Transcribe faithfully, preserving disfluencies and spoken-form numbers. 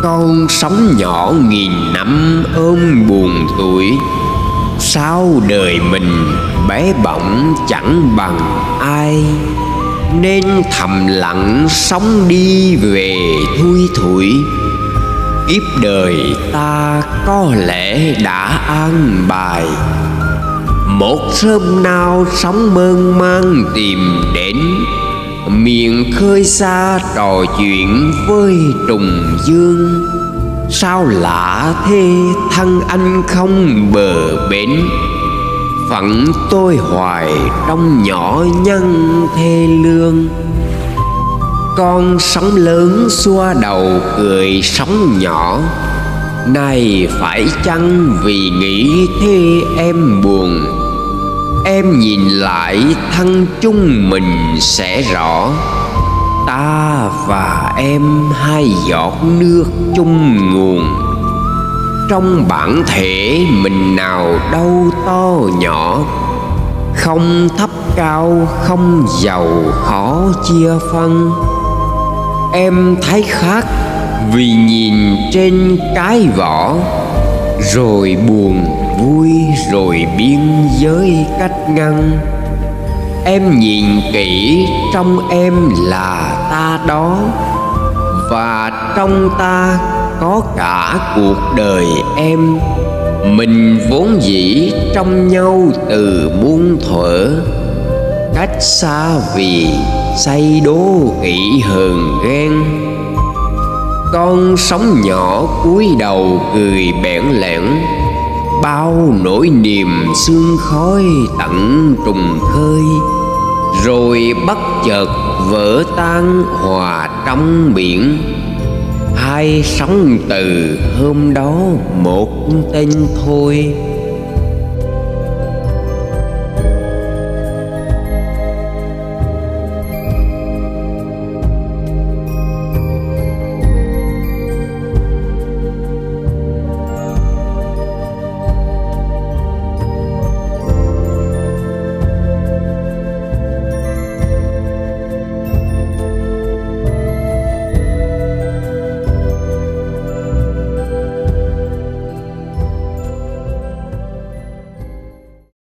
Con sóng nhỏ nghìn năm ôm buồn tuổi, sao đời mình bé bỏng chẳng bằng ai, nên thầm lặng sống đi về thui thủi. Kiếp đời ta có lẽ đã an bài, một sớm nào sóng mênh mang tìm đến, miền khơi xa trò chuyện với trùng dương. Sao lạ thế thân anh không bờ bến, phận tôi hoài trong nhỏ nhân thê lương. Con sóng lớn xua đầu cười sóng nhỏ, này phải chăng vì nghĩ thế em buồn? Em nhìn lại thân chung mình sẽ rõ, ta và em hai giọt nước chung nguồn. Trong bản thể mình nào đâu to nhỏ, không thấp cao không giàu khó chia phân. Em thấy khác vì nhìn trên cái vỏ, rồi buồn vui rồi biên giới cách ngăn. Em nhìn kỹ trong em là ta đó, và trong ta có cả cuộc đời em. Mình vốn dĩ trong nhau từ muôn thuở, cách xa vì say đố kỵ hờn ghen. Con sóng nhỏ cúi đầu cười bẽn lẽn, bao nỗi niềm sương khói tận trùng khơi, rồi bất chợt vỡ tan hòa trong biển. Hai sóng từ hôm đó một tên thôi.